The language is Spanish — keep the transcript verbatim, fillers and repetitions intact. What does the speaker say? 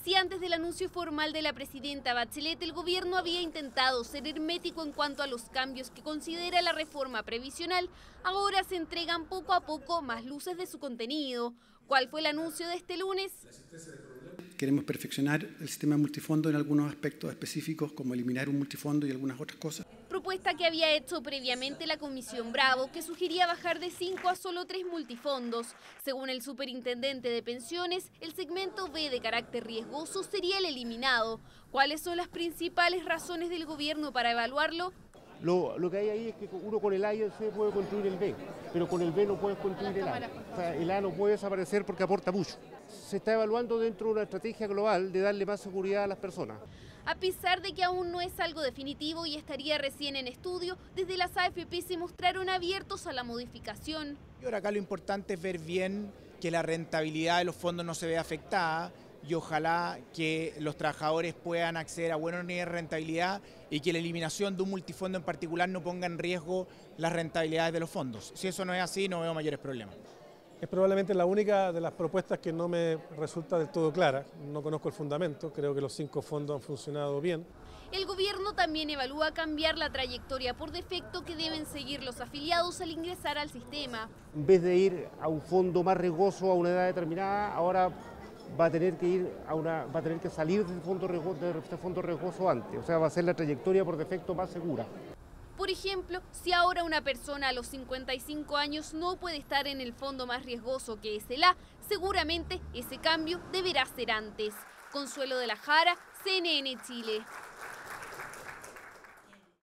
Si antes del anuncio formal de la presidenta Bachelet el gobierno había intentado ser hermético en cuanto a los cambios que considera la reforma previsional, ahora se entregan poco a poco más luces de su contenido. ¿Cuál fue el anuncio de este lunes? Queremos perfeccionar el sistema multifondo en algunos aspectos específicos, como eliminar un multifondo y algunas otras cosas. Propuesta que había hecho previamente la Comisión Bravo, que sugería bajar de cinco a solo tres multifondos. Según el superintendente de pensiones, el segmento B de carácter riesgoso sería el eliminado. ¿Cuáles son las principales razones del gobierno para evaluarlo? Lo, lo que hay ahí es que uno con el A se puede construir el B, pero con el B no puedes construir el A. O sea, el A no puede desaparecer porque aporta mucho. Se está evaluando dentro de una estrategia global de darle más seguridad a las personas. A pesar de que aún no es algo definitivo y estaría recién en estudio, desde las A F P se mostraron abiertos a la modificación. Y ahora acá lo importante es ver bien que la rentabilidad de los fondos no se vea afectada y ojalá que los trabajadores puedan acceder a buenos niveles de rentabilidad y que la eliminación de un multifondo en particular no ponga en riesgo las rentabilidades de los fondos. Si eso no es así, no veo mayores problemas. Es probablemente la única de las propuestas que no me resulta del todo clara. No conozco el fundamento, creo que los cinco fondos han funcionado bien. El gobierno también evalúa cambiar la trayectoria por defecto que deben seguir los afiliados al ingresar al sistema. En vez de ir a un fondo más riesgoso a una edad determinada, ahora va a tener que ir a una, va a tener que salir del fondo riesgoso, de este fondo riesgoso antes. O sea, va a ser la trayectoria por defecto más segura. Por ejemplo, si ahora una persona a los cincuenta y cinco años no puede estar en el fondo más riesgoso que es el A, seguramente ese cambio deberá ser antes. Consuelo de la Jara, C N N Chile.